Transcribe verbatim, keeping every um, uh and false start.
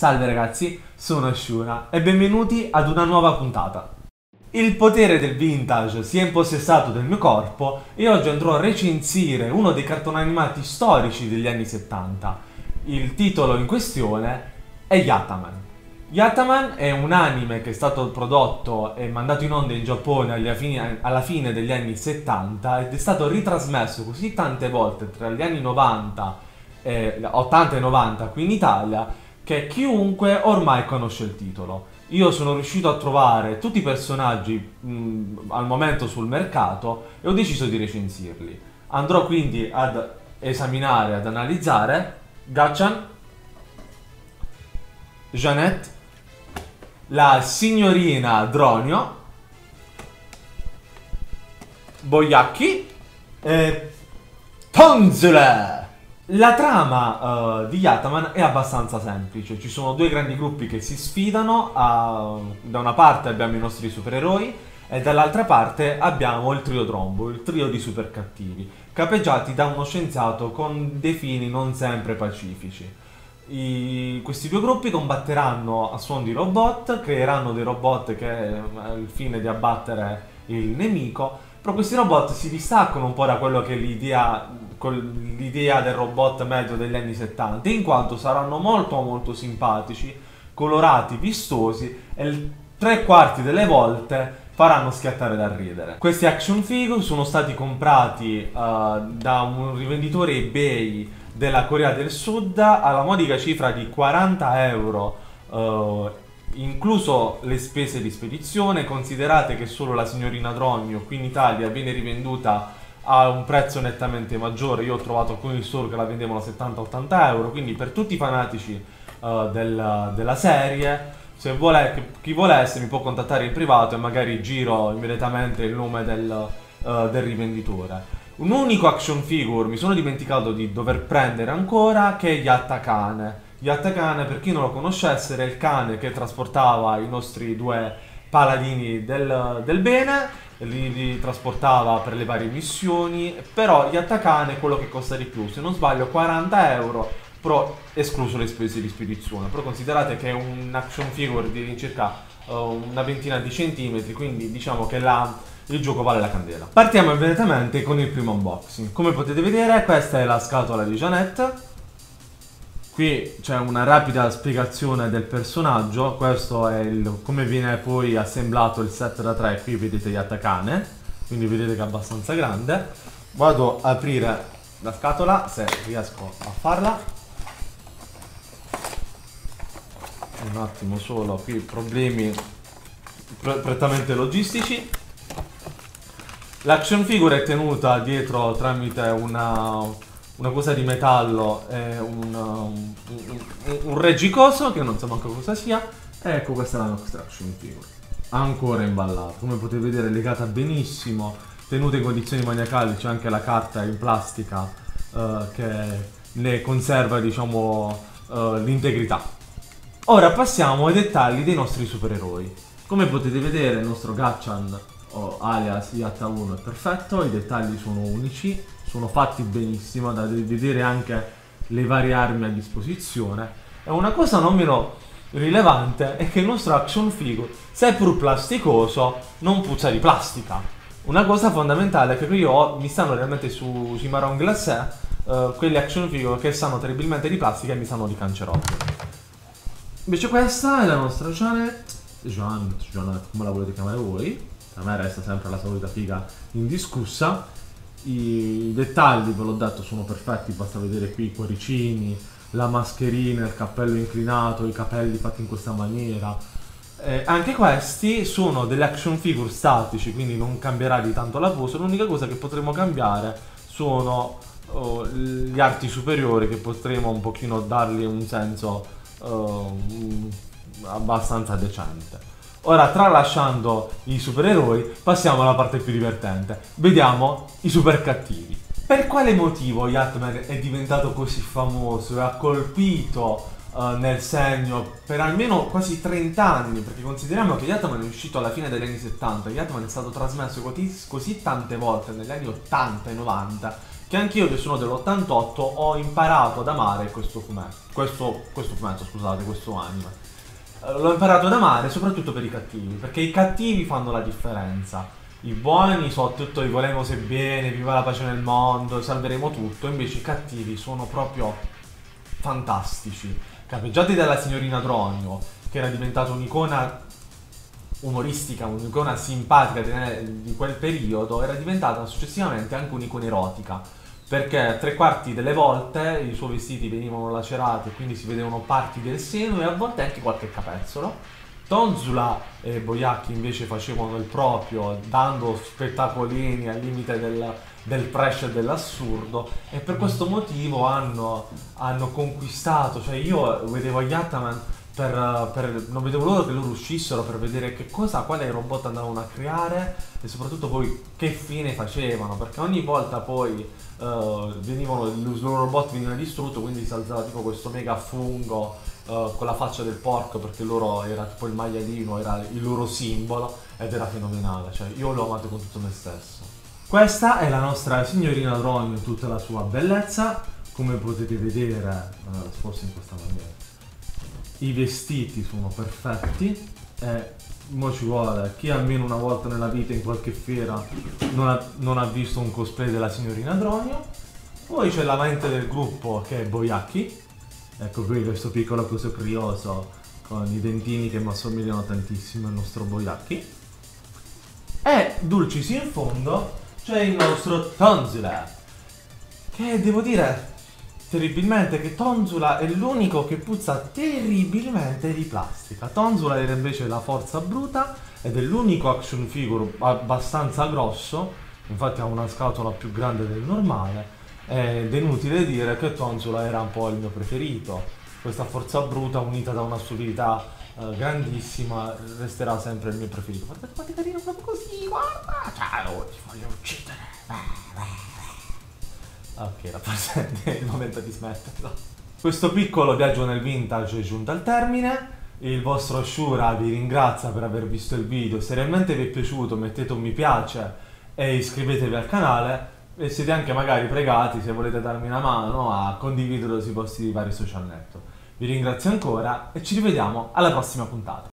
Salve ragazzi, sono Shura e benvenuti ad una nuova puntata. Il potere del vintage si è impossessato del mio corpo e oggi andrò a recensire uno dei cartoni animati storici degli anni settanta. Il titolo in questione è Yatterman. Yatterman è un anime che è stato prodotto e mandato in onda in Giappone alla fine, alla fine degli anni settanta ed è stato ritrasmesso così tante volte tra gli anni novanta, eh, ottanta e novanta qui in Italia che chiunque ormai conosce il titolo. Io sono riuscito a trovare tutti i personaggi mh, al momento sul mercato e ho deciso di recensirli. Andrò quindi ad esaminare, ad analizzare Gatchan, Jeanette, la signorina Dronio, Boyacchi e Tonzula. La trama uh, di Yatterman è abbastanza semplice, ci sono due grandi gruppi che si sfidano, uh, da una parte abbiamo i nostri supereroi e dall'altra parte abbiamo il trio Trombo, il trio di super cattivi, capeggiati da uno scienziato con dei fini non sempre pacifici. I, questi due gruppi combatteranno a suon di robot, creeranno dei robot che hanno il fine di abbattere il nemico, però questi robot si distaccano un po' da quello che è l'idea, l'idea del robot medio degli anni settanta, in quanto saranno molto molto simpatici, colorati, vistosi e tre quarti delle volte faranno schiattare da ridere. Questi action figure sono stati comprati uh, da un rivenditore eBay della Corea del Sud alla modica cifra di quaranta euro, uh, incluso le spese di spedizione. Considerate che solo la signorina Dronio qui in Italia viene rivenduta a un prezzo nettamente maggiore. Io ho trovato alcuni store che la vendevano a settanta ottanta euro, quindi per tutti i fanatici uh, del, della serie, se vuole, chi volesse mi può contattare in privato e magari giro immediatamente il nome del, uh, del rivenditore. Un unico action figure mi sono dimenticato di dover prendere ancora, che è Yatterman. Yatterman, per chi non lo conoscesse, era il cane che trasportava i nostri due paladini del, del bene, li, li trasportava per le varie missioni, però Yatterman è quello che costa di più, se non sbaglio quaranta euro, però escluso le spese di spedizione. Però considerate che è un action figure di circa uh, una ventina di centimetri, quindi diciamo che la, il gioco vale la candela. Partiamo immediatamente con il primo unboxing. Come potete vedere, questa è la scatola di Jeanette. Qui c'è una rapida spiegazione del personaggio. Questo è il, come viene poi assemblato il set da tre. Qui vedete Yatterman, quindi vedete che è abbastanza grande. Vado a aprire la scatola, se riesco a farla. Un attimo solo, qui problemi pre prettamente logistici. L'action figure è tenuta dietro tramite una... una cosa di metallo e un, un, un, un reggicoso che non so manco cosa sia. E ecco, questa è la nostra action figure, ancora imballata, come potete vedere legata benissimo, tenuta in condizioni maniacali. C'è anche la carta in plastica uh, che ne conserva, diciamo, uh, l'integrità. Ora passiamo ai dettagli dei nostri supereroi. Come potete vedere, il nostro Gatchan, o alias Yatta uno, è perfetto, i dettagli sono unici, sono fatti benissimo, da vedere anche le varie armi a disposizione. E una cosa non meno rilevante è che il nostro action figure, seppur plasticoso, non puzza di plastica. Una cosa fondamentale è che io ho, mi stanno realmente su, sui marron glacé, uh, quelle action figure che sanno terribilmente di plastica e mi sanno di cancerogeno. Invece questa è la nostra Jeanette, Jeanette, Jeanette, come la volete chiamare voi. A me resta sempre la solita figa indiscussa. I dettagli, ve l'ho detto, sono perfetti, basta vedere qui i cuoricini, la mascherina, il cappello inclinato, i capelli fatti in questa maniera. Eh, anche questi sono delle action figure statici, quindi non cambierà di tanto la pose. L'unica cosa che potremo cambiare sono oh, gli arti superiori, che potremo un pochino dargli un senso oh, abbastanza decente. Ora, tralasciando i supereroi, passiamo alla parte più divertente. Vediamo i super cattivi. Per quale motivo Yatterman è diventato così famoso e ha colpito uh, nel segno per almeno quasi trenta anni? Perché consideriamo che Yatterman è uscito alla fine degli anni settanta, Yatterman è stato trasmesso così, così tante volte negli anni ottanta e novanta che anch'io che sono dell'ottantotto ho imparato ad amare questo fumetto, questo, questo fumetto, scusate, questo anime. Eh, L'ho imparato ad amare soprattutto per i cattivi, perché i cattivi fanno la differenza. I buoni sono tutto i volemo se bene, viva la pace nel mondo, salveremo tutto, invece i cattivi sono proprio fantastici. Capeggiati dalla signorina Dronio, che era diventata un'icona umoristica, un'icona simpatica di di quel periodo, era diventata successivamente anche un'icona erotica, perché tre quarti delle volte i suoi vestiti venivano lacerati e quindi si vedevano parti del seno e a volte anche qualche capezzolo. Tonzula e Boiacchi invece facevano il proprio, dando spettacolini al limite del, del trash e dell'assurdo, e per questo motivo hanno, hanno conquistato, cioè io vedevo gli Ataman per, per- non vedevo l'ora che loro uscissero per vedere che cosa, quale robot andavano a creare e soprattutto poi che fine facevano, perché ogni volta poi eh, venivano, il loro robot veniva distrutto, quindi si alzava tipo questo mega fungo eh, con la faccia del porco, perché loro era tipo il maialino, era il loro simbolo ed era fenomenale, cioè io l'ho amato con tutto me stesso. Questa è la nostra signorina Dronio in tutta la sua bellezza, come potete vedere, eh, forse in questa maniera. I vestiti sono perfetti e mo ci vuole chi almeno una volta nella vita in qualche fiera non ha, non ha visto un cosplay della signorina Dronio. Poi c'è la mente del gruppo che è Boiacchi, ecco qui questo piccolo coso crioso con i dentini che mi assomigliano tantissimo al nostro Boiacchi. E dulcis in fondo c'è il nostro Tonzula, che devo dire terribilmente che Tonzula è l'unico che puzza terribilmente di plastica. Tonzula era invece la forza bruta ed è l'unico action figure abbastanza grosso, infatti ha una scatola più grande del normale, ed è inutile dire che Tonzula era un po' il mio preferito. Questa forza bruta unita da una stupidità eh, grandissima resterà sempre il mio preferito. Guardate quanto è carino proprio così, guarda! Ciao, ti voglio uccidere! Ok, la parte è il momento di smetterla. Questo piccolo viaggio nel vintage è giunto al termine. Il vostro Shura vi ringrazia per aver visto il video. Se realmente vi è piaciuto mettete un mi piace e iscrivetevi al canale. E siete anche magari pregati, se volete darmi una mano, a condividerlo sui vostri vari social network. Vi ringrazio ancora e ci rivediamo alla prossima puntata.